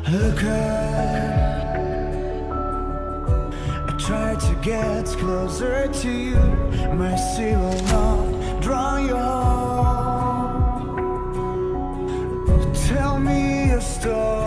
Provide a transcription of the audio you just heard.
occurred. I tried to get closer to you. Mercy will not draw you home. Tell me your story.